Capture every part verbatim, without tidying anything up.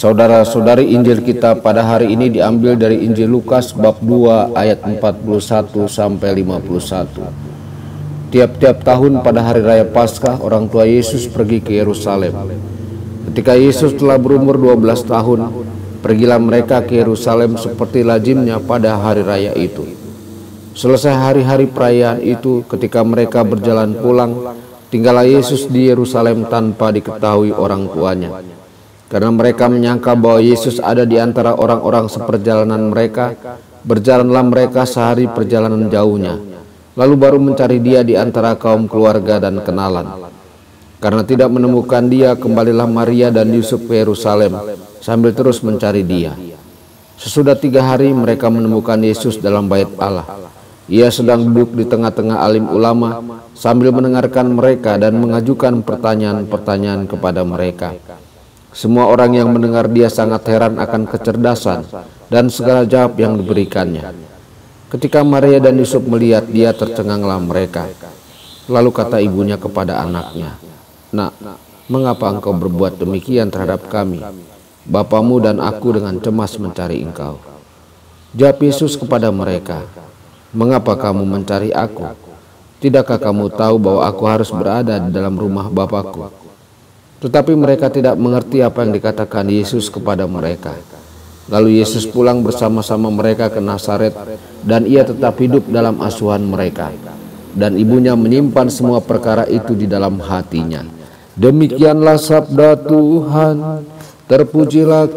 Saudara-saudari, Injil kita pada hari ini diambil dari Injil Lukas bab dua ayat empat puluh satu sampai lima puluh satu. Tiap-tiap tahun pada hari raya Paskah, orang tua Yesus pergi ke Yerusalem. Ketika Yesus telah berumur dua belas tahun, pergilah mereka ke Yerusalem seperti lazimnya pada hari raya itu. Selesai hari-hari perayaan itu, ketika mereka berjalan pulang, tinggallah Yesus di Yerusalem tanpa diketahui orang tuanya. Karena mereka menyangka bahwa Yesus ada di antara orang-orang seperjalanan mereka, berjalanlah mereka sehari perjalanan jauhnya, lalu baru mencari dia di antara kaum keluarga dan kenalan. Karena tidak menemukan dia, kembalilah Maria dan Yusuf ke Yerusalem sambil terus mencari dia. Sesudah tiga hari mereka menemukan Yesus dalam bait Allah. Ia sedang duduk di tengah-tengah alim ulama sambil mendengarkan mereka dan mengajukan pertanyaan-pertanyaan kepada mereka. Semua orang yang mendengar dia sangat heran akan kecerdasan dan segala jawab yang diberikannya. Ketika Maria dan Yusuf melihat dia, tercenganglah mereka. Lalu kata ibunya kepada anaknya, "Nak, mengapa engkau berbuat demikian terhadap kami? Bapamu dan aku dengan cemas mencari engkau." Jawab Yesus kepada mereka, "Mengapa kamu mencari aku? Tidakkah kamu tahu bahwa aku harus berada di dalam rumah Bapakku?" Tetapi mereka tidak mengerti apa yang dikatakan Yesus kepada mereka. Lalu Yesus pulang bersama-sama mereka ke Nazaret, dan ia tetap hidup dalam asuhan mereka. Dan ibunya menyimpan semua perkara itu di dalam hatinya. Demikianlah sabda Tuhan. Terpujilah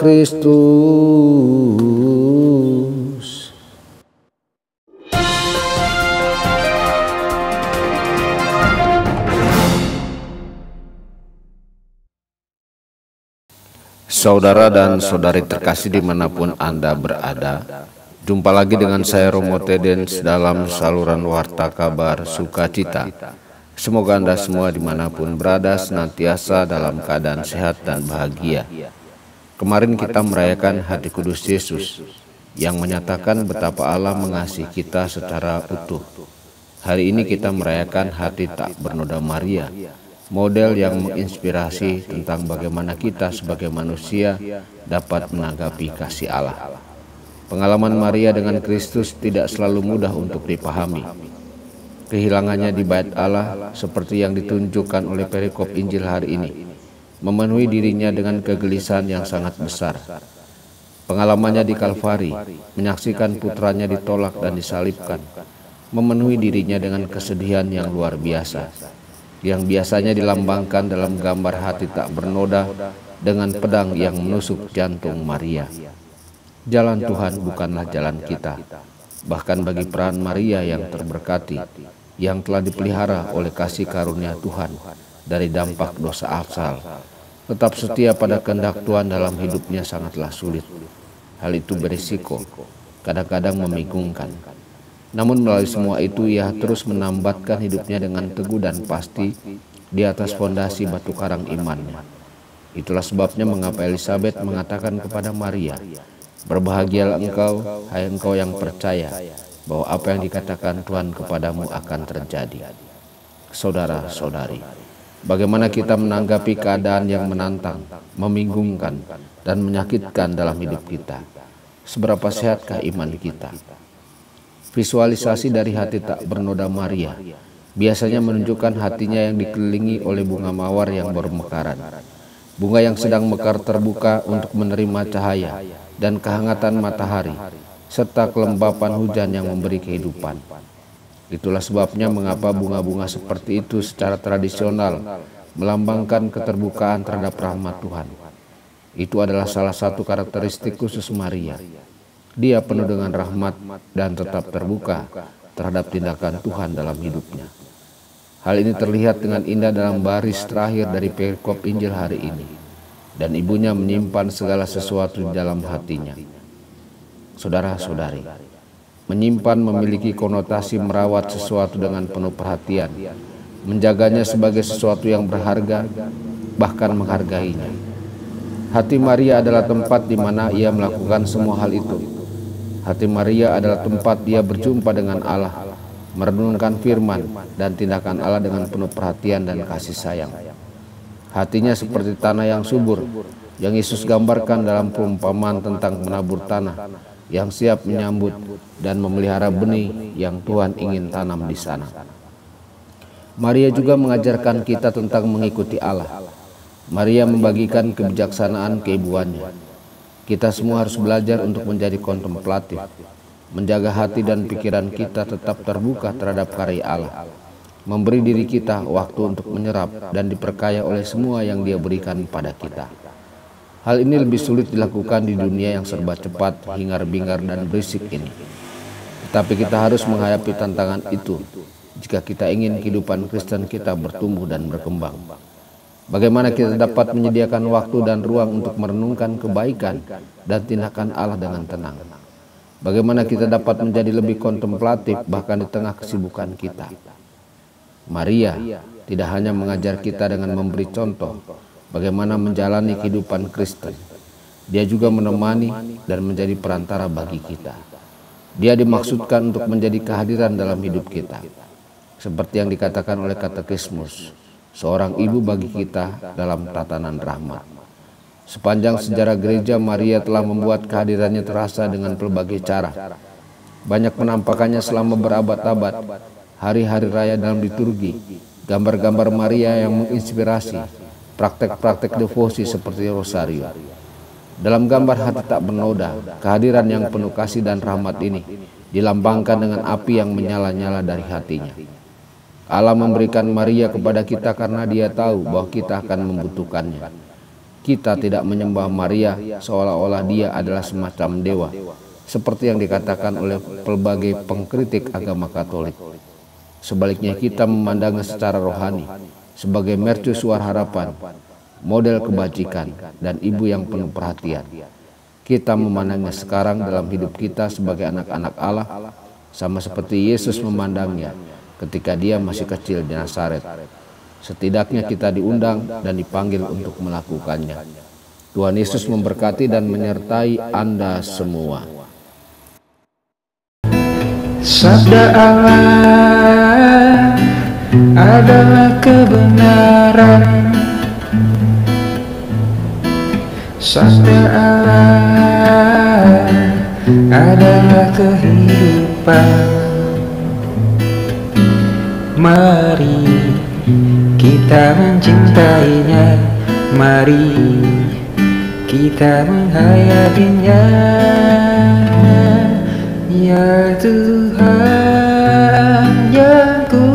Kristus. Saudara dan saudari terkasih dimanapun Anda berada, jumpa lagi dengan saya Romo Tedens dalam saluran Warta Kabar Sukacita. Semoga Anda semua dimanapun berada senantiasa dalam keadaan sehat dan bahagia. Kemarin kita merayakan Hati Kudus Yesus yang menyatakan betapa Allah mengasihi kita secara utuh. Hari ini kita merayakan Hati Tak Bernoda Maria, model yang menginspirasi tentang bagaimana kita sebagai manusia dapat menanggapi kasih Allah. Pengalaman Maria dengan Kristus tidak selalu mudah untuk dipahami. Kehilangannya di bait Allah, seperti yang ditunjukkan oleh perikop Injil hari ini, memenuhi dirinya dengan kegelisahan yang sangat besar. Pengalamannya di Kalvari, menyaksikan putranya ditolak dan disalibkan, memenuhi dirinya dengan kesedihan yang luar biasa, yang biasanya dilambangkan dalam gambar hati tak bernoda dengan pedang yang menusuk jantung Maria. Jalan Tuhan bukanlah jalan kita. Bahkan bagi peran Maria yang terberkati, yang telah dipelihara oleh kasih karunia Tuhan dari dampak dosa asal, tetap setia pada kehendak Tuhan dalam hidupnya sangatlah sulit. Hal itu berisiko, kadang-kadang membingungkan. Namun melalui semua itu ia terus menambatkan hidupnya dengan teguh dan pasti di atas fondasi batu karang imannya. Itulah sebabnya mengapa Elizabeth mengatakan kepada Maria, "Berbahagialah engkau, hai engkau yang percaya, bahwa apa yang dikatakan Tuhan kepadamu akan terjadi." Saudara-saudari, bagaimana kita menanggapi keadaan yang menantang, membingungkan, dan menyakitkan dalam hidup kita? Seberapa sehatkah iman kita? Visualisasi dari hati tak bernoda Maria biasanya menunjukkan hatinya yang dikelilingi oleh bunga mawar yang bermekaran. Bunga yang sedang mekar terbuka untuk menerima cahaya dan kehangatan matahari, serta kelembapan hujan yang memberi kehidupan. Itulah sebabnya mengapa bunga-bunga seperti itu secara tradisional melambangkan keterbukaan terhadap rahmat Tuhan. Itu adalah salah satu karakteristik khusus Maria. Dia penuh dengan rahmat dan tetap terbuka terhadap tindakan Tuhan dalam hidupnya. Hal ini terlihat dengan indah dalam baris terakhir dari perikop Injil hari ini. Dan ibunya menyimpan segala sesuatu di dalam hatinya. Saudara-saudari, menyimpan memiliki konotasi merawat sesuatu dengan penuh perhatian, menjaganya sebagai sesuatu yang berharga, bahkan menghargainya. Hati Maria adalah tempat di mana ia melakukan semua hal itu. Hati Maria adalah tempat dia berjumpa dengan Allah, merenungkan firman dan tindakan Allah dengan penuh perhatian dan kasih sayang. Hatinya seperti tanah yang subur, yang Yesus gambarkan dalam perumpamaan tentang penabur tanah yang siap menyambut dan memelihara benih yang Tuhan ingin tanam di sana. Maria juga mengajarkan kita tentang mengikuti Allah. Maria membagikan kebijaksanaan keibuannya. Kita semua harus belajar untuk menjadi kontemplatif, menjaga hati dan pikiran kita tetap terbuka terhadap karya Allah, memberi diri kita waktu untuk menyerap dan diperkaya oleh semua yang Dia berikan pada kita. Hal ini lebih sulit dilakukan di dunia yang serba cepat, hingar-bingar dan berisik ini. Tetapi kita harus menghadapi tantangan itu jika kita ingin kehidupan Kristen kita bertumbuh dan berkembang. Bagaimana kita dapat menyediakan waktu dan ruang untuk merenungkan kebaikan dan tindakan Allah dengan tenang? Bagaimana kita dapat menjadi lebih kontemplatif bahkan di tengah kesibukan kita? Maria tidak hanya mengajar kita dengan memberi contoh bagaimana menjalani kehidupan Kristen. Dia juga menemani dan menjadi perantara bagi kita. Dia dimaksudkan untuk menjadi kehadiran dalam hidup kita. Seperti yang dikatakan oleh Katekismus, seorang ibu bagi kita dalam tatanan rahmat. Sepanjang sejarah gereja, Maria telah membuat kehadirannya terasa dengan berbagai cara. Banyak penampakannya selama berabad-abad, hari-hari raya dalam liturgi, gambar-gambar Maria yang menginspirasi, praktek-praktek devosi seperti rosario. Dalam gambar hati tak bernoda, kehadiran yang penuh kasih dan rahmat ini dilambangkan dengan api yang menyala-nyala dari hatinya. Allah memberikan Maria kepada kita karena Dia tahu bahwa kita akan membutuhkannya. Kita tidak menyembah Maria seolah-olah Dia adalah semacam dewa, seperti yang dikatakan oleh pelbagai pengkritik agama Katolik. Sebaliknya kita memandangnya secara rohani, sebagai mercusuar harapan, model kebajikan, dan ibu yang penuh perhatian. Kita memandangnya sekarang dalam hidup kita sebagai anak-anak Allah, sama seperti Yesus memandangnya ketika Dia masih kecil di Nazaret. Setidaknya kita diundang dan dipanggil untuk melakukannya. Tuhan Yesus memberkati dan menyertai Anda semua. Sabda Allah adalah kebenaran. Sabda Allah adalah kehidupan. Mari kita mencintainya, mari kita menghayatinya. Ya Tuhan yang ku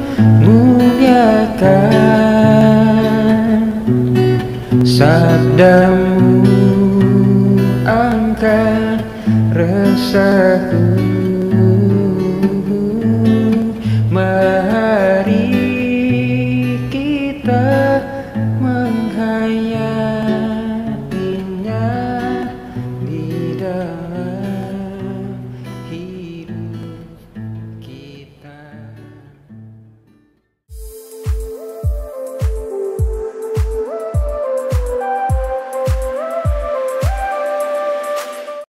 muliakan, sabdamu angkat resahku. Mari kita menghayati